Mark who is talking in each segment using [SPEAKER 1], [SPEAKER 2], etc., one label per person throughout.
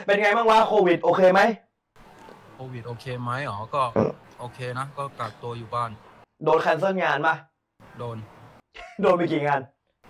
[SPEAKER 1] เป็นไงบ้างวะโควิดโอเคไหม
[SPEAKER 2] โควิดโอเคไหมอ๋อก็โอเคนะก็กักตัวอยู่บ้าน
[SPEAKER 1] โดนแคนเซิลงานปะ
[SPEAKER 2] โดน
[SPEAKER 1] ไปกี่งาน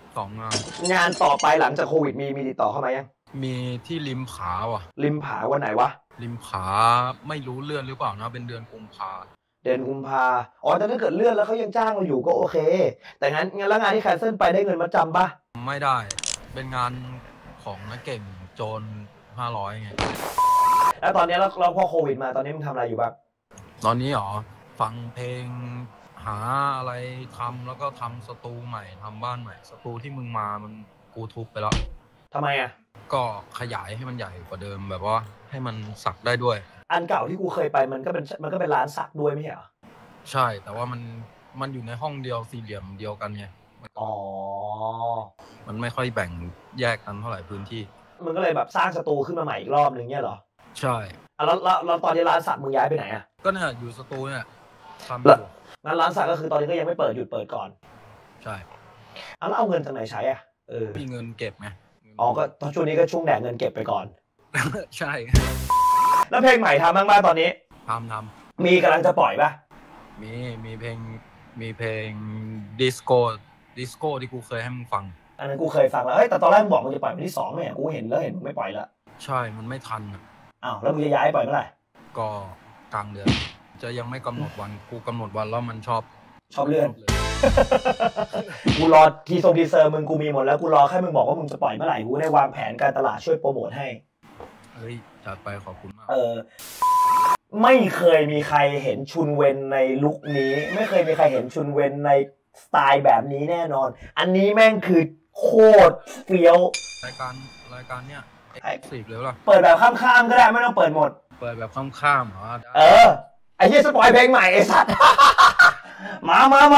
[SPEAKER 2] 2 งาน
[SPEAKER 1] งานต่อไปหลังจากโควิดมีติดต่อเข้ามายัง
[SPEAKER 2] มีที่ริมผาว่ะ
[SPEAKER 1] ริมผาวันไหนวะ
[SPEAKER 2] ริมผาไม่รู้เลื่อนหรือเปล่านะเป็นเดือนกุมภา
[SPEAKER 1] อ๋อแต่ถ้าเกิดเลื่อนแล้วเขายังจ้างเราอยู่ก็โอเคแต่งั้นแล้วงานที่แคนเซิลไปได้เงินมาจำปะ
[SPEAKER 2] ไม่ได้เป็นงานของนักเก่งโจร500ไง
[SPEAKER 1] แล้วตอนนี้เราพอโควิดมาตอนนี้มึงทำอะไรอยู่บ้าง
[SPEAKER 2] ตอนนี้หรอฟังเพลงหาอะไรทำแล้วก็ทำสตูใหม่ทำบ้านใหม่สตูที่มึงมามันกูทุบไปแล้ว
[SPEAKER 1] ทำไมอ่ะ
[SPEAKER 2] ก็ขยายให้มันใหญ่กว่าเดิมแบบว่าให้มันสักได้ด้วย
[SPEAKER 1] อันเก่าที่กูเคยไปมันก็เป็นร้านสักด้วยไม่ใช่เหรอ
[SPEAKER 2] ใช่แต่ว่ามันอยู่ในห้องเดียวสี่เหลี่ยมเดียวกันไง
[SPEAKER 1] อ๋อ
[SPEAKER 2] มันไม่ค่อยแบ่งแยกกันเท่าไหร่พื้นที่
[SPEAKER 1] มึงก็เลยแบบสร้างสตูขึ้นมาใหม่อีกรอบนึงเนี่ยเหรอ
[SPEAKER 2] ใช่
[SPEAKER 1] แล้วตอนนี้ร้านสักมึงย้ายไปไหนอ่ะ
[SPEAKER 2] ก็เนี่ยอยู่สตูเนี่ยทำอยู่
[SPEAKER 1] งั้นร้านสักก็คือตอนนี้ก็ยังไม่เปิดหยุดเปิดก่อน
[SPEAKER 2] ใช่
[SPEAKER 1] แล้วเอาเงินจากไหนใช้อ่ะ
[SPEAKER 2] มีเงินเก็บไง
[SPEAKER 1] อ๋อก็ช่วงนี้ก็ช่วงแดกเงินเก็บไปก่อน
[SPEAKER 2] ใช่
[SPEAKER 1] แล้วเพลงใหม่ทำบ้างป่ะตอนนี้
[SPEAKER 2] ทำ
[SPEAKER 1] มีกำลังจะปล่อยป่ะ
[SPEAKER 2] มีเพลงดิสโก้ที่กูเคยให้มึงฟัง
[SPEAKER 1] อันนั้นกูเคยฟังแล้วแต่ตอนแรกมึงบอกมึงจะปล่อยวันที่2เนี่ยกูเห็นมึงไม่ปล่อยแล้ว
[SPEAKER 2] ใช่มันไม่ทัน
[SPEAKER 1] อ้าวแล้วมึงจะย้ายปล่อยเมื่อไหร่
[SPEAKER 2] ก็กลางเดือนจะยังไม่กำหนดวันกูกำหนดวันแล้วมันชอบ
[SPEAKER 1] เลื่อนกูรอทีเซอร์มึงกูมีหมดแล้วกูรอแค่มึงบอกว่ามึงจะปล่อยเมื่อไหร่กูได้วางแผนการตลาดช่วยโปรโมทให้
[SPEAKER 2] เฮ้ยจัดไปขอบคุณมาก
[SPEAKER 1] ไม่เคยมีใครเห็นชุนเวนในลุคนี้ไม่เคยมีใครเห็นชุนเวนในสไตล์แบบนี้แน่นอนอันนี้แม่งคือโคตรเฟี้ยว
[SPEAKER 2] รายการเนี้ยสิบเลยล่ะ
[SPEAKER 1] เปิดแบบข้ามๆก็ได้ไม่ต้องเปิดหมด
[SPEAKER 2] เปิดแบบข้ามๆเหรอ
[SPEAKER 1] ไอ้เหี้ยสปอยเพลงใหม่ไอ้สัตว์มา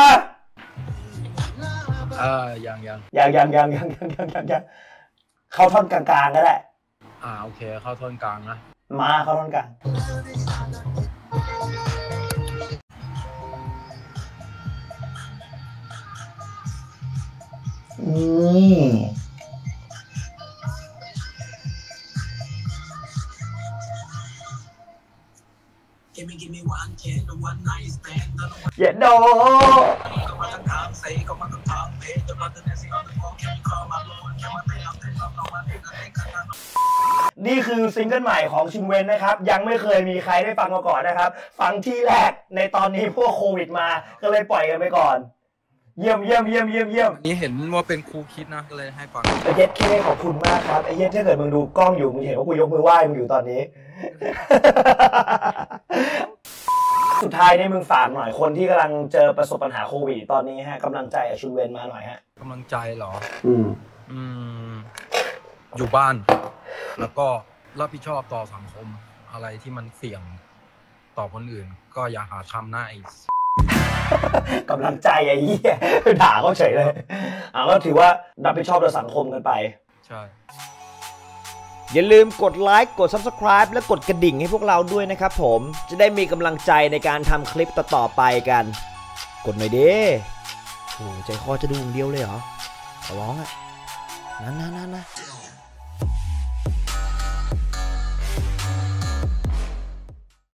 [SPEAKER 1] ยังเข้าท่อนกลางๆก็ได้
[SPEAKER 2] โอเคเข้าท่อนกลางนะ
[SPEAKER 1] มาเข้าท่อนกลางเย็ดโดนี่คือซิงเกิลใหม่ของชินเวนนะครับยังไม่เคยมีใครได้ฟังมาก่อนนะครับฟังที่แรกในตอนนี้พวกโควิดมาก็เลยปล่อยกันไปก่อนเยี่ยม
[SPEAKER 2] นี่เห็นว่าเป็นครูคิดนะก็เลยให้ฟัง
[SPEAKER 1] ไอ้เย็ดเคขอบคุณมากครับไอ้เย็ดถ้าเกิดมึงดูกล้องอยู่มึงเห็นว่ากูยกมือไหว้มึงอยู่ตอนนี้ สุดท้ายนี่มึงฝากหน่อยคนที่กำลังเจอประสบปัญหาโควิดตอนนี้ฮะกำลังใจชุนเวนมาหน่อยฮะ
[SPEAKER 2] กำลังใจเหรออยู่บ้านแล้วก็รับผิดชอบต่อสังคมอะไรที่มันเสี่ยงต่อคนอื่นก็อย่าหาทำหน้าไอ้
[SPEAKER 1] กำลังใจไอ้เหี้ยด่าเขาเฉยเลยก็ถือว่ารับผิดชอบต่อสังคมกันไป
[SPEAKER 2] ใช่
[SPEAKER 1] อย่าลืมกดไลค์กด Subscribe และกดกระดิ่งให้พวกเราด้วยนะครับผมจะได้มีกำลังใจในการทำคลิปต่อๆไปกันกดหน่อยดิโอ้ใจคอจะดูอย่างเดียวเลยเหรอขอร้องอ่ะนะ